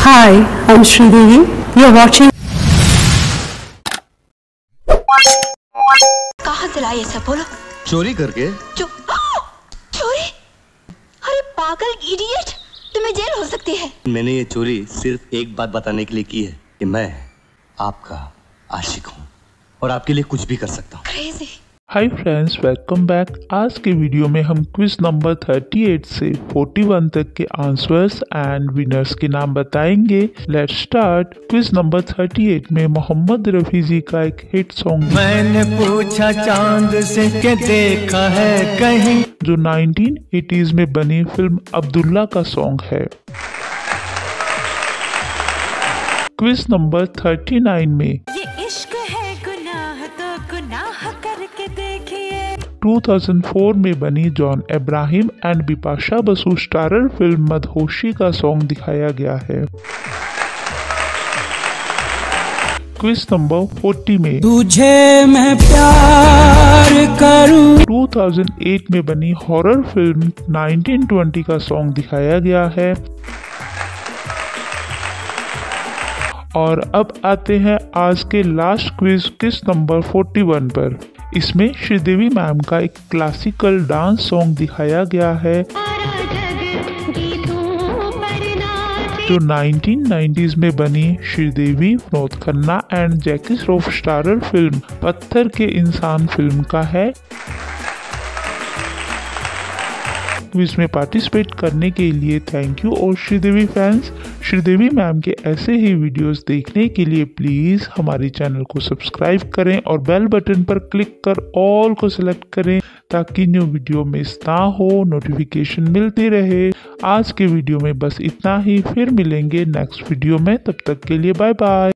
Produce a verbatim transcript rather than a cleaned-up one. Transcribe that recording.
Hi, I'm Sridevi. You're watching. कहाँ से लाए सब बोलो? चोरी करके। चो चोरी? अरे पागल इडियट, तुम्हें जेल हो सकती है। मैंने ये चोरी सिर्फ एक बात बताने के लिए की है कि मैं आपका आशिक हूँ और आपके लिए कुछ भी कर सकता हूँ। Crazy. Hi friends, welcome back. आज के वीडियो में हम क्विज नंबर अड़तीस से इकतालीस तक के आंसर्स एंड विनर्स के नाम बताएंगे। Let's start. क्विज नंबर अड़तीस में मोहम्मद रफी जी का एक हिट सॉन्ग मैंने पूछा चांद से के देखा है कहीं, जो नाइनटीन एटीज़ में बनी फिल्म अब्दुल्ला का सॉन्ग है। क्विज नंबर उनतीस में ये इश्क है गुनाह तो गुनाह करके देखिए दो हज़ार चार में बनी John Abraham and Bipasha Basu starrer film Madhoshi का सॉन्ग दिखाया गया है। क्विज नंबर चालीस में तुझे मैं प्यार करूं दो हज़ार आठ में बनी हॉरर फिल्म उन्नीस सौ बीस का सॉन्ग दिखाया गया है। और अब आते हैं आज के लास्ट क्विज क्विज नंबर इकतालीस पर। इसमें श्रीदेवी मैम का एक क्लासिकल डांस सॉन्ग दिखाया गया है, जो नाइनटीन नाइंटीज़ में बनी Sridevi, Vinod Khanna and Jackie Shroff starrer film Patthar Ke इंसान फिल्म का है। क्विज में पार्टिसिपेट करने के लिए थैंक यू। और श्रीदेवी फैंस, श्रीदेवी मैम के ऐसे ही वीडियोस देखने के लिए प्लीज़ हमारे चैनल को सब्सक्राइब करें और बेल बटन पर क्लिक कर ऑल को सिलेक्ट करें ताकि न्यू वीडियो मिस ना हो, नोटिफिकेशन मिलती रहे। आज के वीडियो में बस इतना ही, फिर मिलेंगे नेक्स्ट वीडियो में। तब तक के लिए बाय बाय।